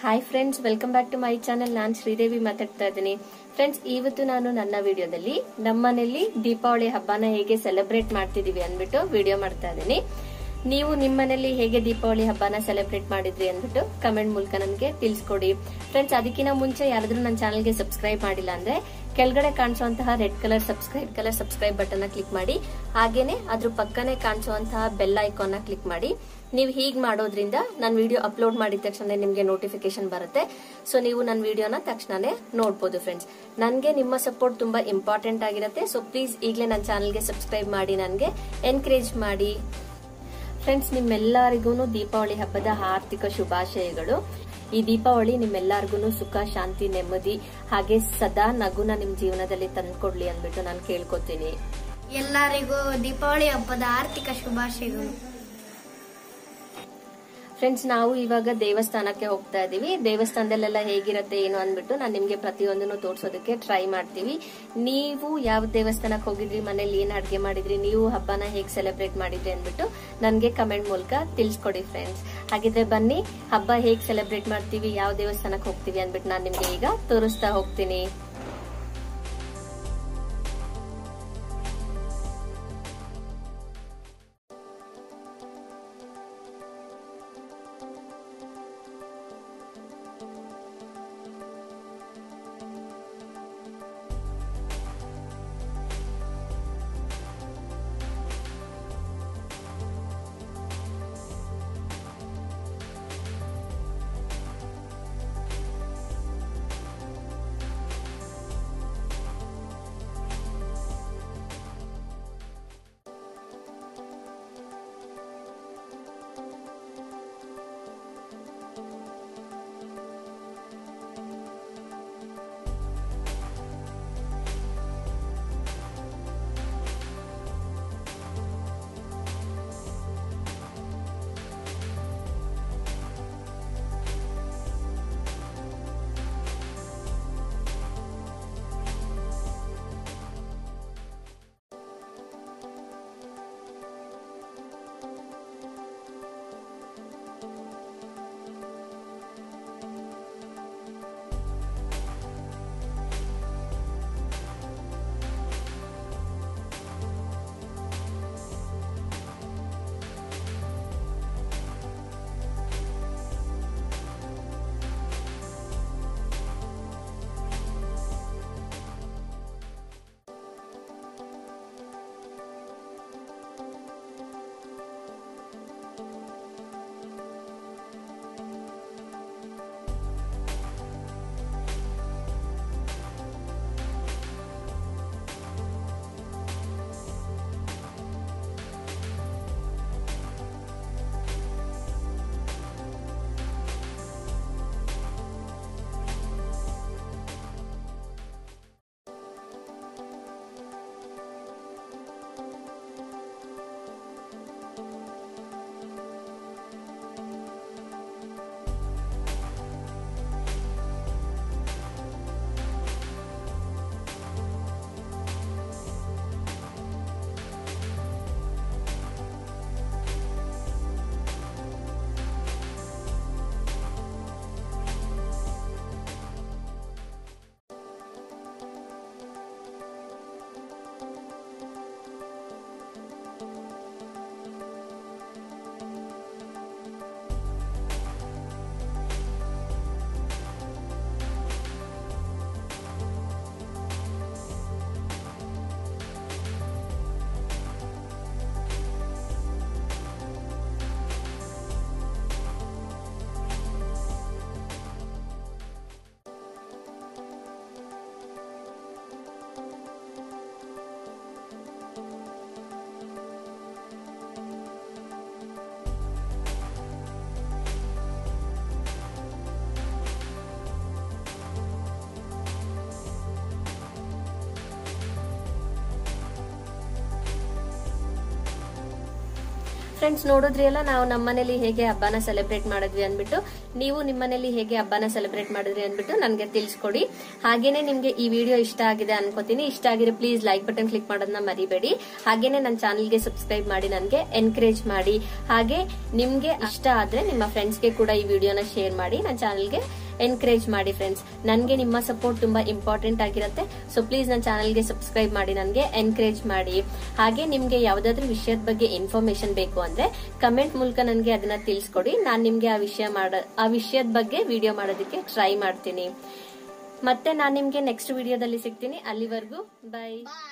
Hi friends, welcome back to my channel. ನಾನು ಶ್ರೀದೇವಿ ಮಾತಾಡ್ತಾ ಇದ್ದೀನಿ. ಫ್ರೆಂಡ್ಸ್, ಇವತ್ತು ನಾನು ನನ್ನ ವಿಡಿಯೋದಲ್ಲಿ ನಮ್ಮನೇಲಿ ದೀಪಾವಳಿ ಹಬ್ಬನ ಹೇಗೆ ಸೆಲೆಬ್ರೇಟ್ ಮಾಡ್ತಿದೀವಿ ಅಂದ್ಬಿಟ್ಟು ವಿಡಿಯೋ ಮಾಡ್ತಾ ಇದ್ದೀನಿ. ನೀವು ನಿಮ್ಮನೇಲಿ ಹೇಗೆ ದೀಪಾವಳಿ ಹಬ್ಬನ ಸೆಲೆಬ್ರೇಟ್ ಮಾಡಿದ್ರಿ ಅಂದ್ಬಿಟ್ಟು ಕಮೆಂಟ್ ಮೂಲಕ ನನಗೆ ತಿಳಿಸ್ಕೊಡಿ. ಫ್ರೆಂಡ್ಸ್, ಅದಕ್ಕಿಂತ ಮುಂಚೆ ಯಾರಾದ್ರೂ ನನ್ನ ಚಾನಲ್ಗೆ ಸಬ್ಸ್ಕ್ರೈಬ್ ಮಾಡಿಲ್ಲ ಅಂದ್ರೆ ಕೆಳಗಡೆ ಕಾಣಿಸುವಂತಹ red colour subscribe button click ಮಾಡಿ. ಹಾಗೇನೆ ಅದ್ರ ಪಕ್ಕನೆ ಕಾಣಿಸುವಂತಹ ಬೆಲ್ ಐಕಾನ್ ಕ್ಲಿಕ್ ಮಾಡಿ. ನೀವು ಹೀಗ್ ಮಾಡೋದ್ರಿಂದ ನಾನು ವಿಡಿಯೋ ಅಪ್ಲೋಡ್ ಮಾಡಿದ ತಕ್ಷಣ ನಿಮ್ಗೆ ನೋಟಿಫಿಕೇಶನ್ ಬರುತ್ತೆ. ಸೊ ನೀವು ನನ್ನ ವಿಡಿಯೋನ ತಕ್ಷಣನೇ ನೋಡ್ಬೋದು. ಫ್ರೆಂಡ್ಸ್, ನನ್ಗೆ ನಿಮ್ಮ ಸಪೋರ್ಟ್ ತುಂಬಾ ಇಂಪಾರ್ಟೆಂಟ್ ಆಗಿರುತ್ತೆ. ಸೊ ಪ್ಲೀಸ್ ಈಗಲೇ ನನ್ನ ಚಾನಲ್ಗೆ ಸಬ್ಸ್ಕ್ರೈಬ್ ಮಾಡಿ ನನಗೆ ಎನ್ಕರೇಜ್ ಮಾಡಿ. ಫ್ರೆಂಡ್ಸ್, ನಿಮ್ಮೆಲ್ಲರಿಗೂ ದೀಪಾವಳಿ ಹಬ್ಬದ ಆರ್ಥಿಕ ಶುಭಾಶಯಗಳು. ಈ ದೀಪಾವಳಿ ನಿಮ್ಮೆಲ್ಲರಿಗೂ ಸುಖ, ಶಾಂತಿ, ನೆಮ್ಮದಿ ಹಾಗೆ ಸದಾ ನಗುನ ನಿಮ್ ಜೀವನದಲ್ಲಿ ತಂದ್ಕೊಡ್ಲಿ ಅಂದ್ಬಿಟ್ಟು ನಾನು ಕೇಳ್ಕೊತೀನಿ. ಎಲ್ಲರಿಗೂ ದೀಪಾವಳಿ ಹಬ್ಬದ ಆರ್ಥಿಕ ಶುಭಾಶಯಗಳು. ಫ್ರೆಂಡ್ಸ್, ನಾವು ಇವಾಗ ದೇವಸ್ಥಾನಕ್ಕೆ ಹೋಗ್ತಾ ಇದೀವಿ. ದೇವಸ್ಥಾನದಲ್ಲೆಲ್ಲ ಹೇಗಿರುತ್ತೆ ಏನು ಅಂದ್ಬಿಟ್ಟು ನಾನು ನಿಮ್ಗೆ ಪ್ರತಿಯೊಂದನ್ನು ತೋರ್ಸೋದಕ್ಕೆ ಟ್ರೈ ಮಾಡ್ತೀವಿ. ನೀವು ಯಾವ ದೇವಸ್ಥಾನಕ್ಕೆ ಹೋಗಿದ್ರಿ, ಮನೇಲಿ ಏನ್ ಅಡ್ಗೆ ಮಾಡಿದ್ರಿ, ನೀವು ಹಬ್ಬನ ಹೇಗ್ ಸೆಲೆಬ್ರೇಟ್ ಮಾಡಿದ್ರಿ ಅಂದ್ಬಿಟ್ಟು ನನ್ಗೆ ಕಮೆಂಟ್ ಮೂಲಕ ತಿಳಿಸ್ಕೊಡಿ. ಫ್ರೆಂಡ್ಸ್, ಹಾಗಿದ್ರೆ ಬನ್ನಿ ಹಬ್ಬ ಹೇಗ್ ಸೆಲೆಬ್ರೇಟ್ ಮಾಡ್ತೀವಿ, ಯಾವ ದೇವಸ್ಥಾನಕ್ಕೆ ಹೋಗ್ತೀವಿ ಅಂದ್ಬಿಟ್ಟು ನಾನು ನಿಮ್ಗೆ ಈಗ ತೋರಿಸ್ತಾ ಹೋಗ್ತೀನಿ. ಫ್ರೆಂಡ್ಸ್, ನೋಡಿದ್ರಿ ಅಲ್ಲ ನಾವು ನಮ್ಮನೇಲಿ ಹೇಗೆ ಹಬ್ಬನ ಸೆಲೆಬ್ರೇಟ್ ಮಾಡಿದ್ವಿ ಅಂದ್ಬಿಟ್ಟು. ನೀವು ನಿಮ್ಮನೇಲಿ ಹೇಗೆ ಹಬ್ಬನ ಸೆಲೆಬ್ರೇಟ್ ಮಾಡಿದ್ರಿ ಅಂದ್ಬಿಟ್ಟು ನನಗೆ ತಿಳಿಸ್ಕೊಡಿ. ಹಾಗೇನೆ ನಿಮ್ಗೆ ಈ ವಿಡಿಯೋ ಇಷ್ಟ ಆಗಿದೆ ಅನ್ಕೋತೀನಿ. ಇಷ್ಟ ಆಗಿದ್ರೆ ಪ್ಲೀಸ್ ಲೈಕ್ ಬಟನ್ ಕ್ಲಿಕ್ ಮಾಡೋದನ್ನ ಮರಿಬೇಡಿ. ಹಾಗೇನೆ ನನ್ನ ಚಾನಲ್ಗೆ ಸಬ್ಸ್ಕ್ರೈಬ್ ಮಾಡಿ ನನಗೆ ಎನ್ಕರೇಜ್ ಮಾಡಿ. ಹಾಗೆ ನಿಮ್ಗೆ ಇಷ್ಟ ಆದ್ರೆ ನಿಮ್ಮ ಫ್ರೆಂಡ್ಸ್ಗೆ ಕೂಡ ಈ ವಿಡಿಯೋನ ಶೇರ್ ಮಾಡಿ, ನನ್ನ ಚಾನಲ್ಗೆ ಎನ್ಕರೇಜ್ ಮಾಡಿ. ಫ್ರೆಂಡ್ಸ್, ನನಗೆ ನಿಮ್ಮ ಸಪೋರ್ಟ್ ತುಂಬಾ ಇಂಪಾರ್ಟೆಂಟ್ ಆಗಿರುತ್ತೆ. ಸೊ ಪ್ಲೀಸ್ ನನ್ನ ಚಾನಲ್ಗೆ ಸಬ್ಸ್ಕ್ರೈಬ್ ಮಾಡಿ, ನನಗೆ ಎನ್ಕರೇಜ್ ಮಾಡಿ. ಹಾಗೆ ನಿಮ್ಗೆ ಯಾವ್ದಾದ್ರು ವಿಷಯದ ಬಗ್ಗೆ ಇನ್ಫಾರ್ಮೇಶನ್ ಬೇಕು ಅಂದ್ರೆ ಕಮೆಂಟ್ ಮೂಲಕ ನನಗೆ ಅದನ್ನ ತಿಳಿಸ್ಕೊಡಿ. ನಾನು ನಿಮ್ಗೆ ಆ ವಿಷಯದ ಬಗ್ಗೆ ವಿಡಿಯೋ ಮಾಡೋದಕ್ಕೆ ಟ್ರೈ ಮಾಡ್ತೀನಿ. ಮತ್ತೆ ನಾನು ನಿಮ್ಗೆ ನೆಕ್ಸ್ಟ್ ವಿಡಿಯೋದಲ್ಲಿ ಸಿಗ್ತೀನಿ. ಅಲ್ಲಿವರೆಗೂ ಬೈ.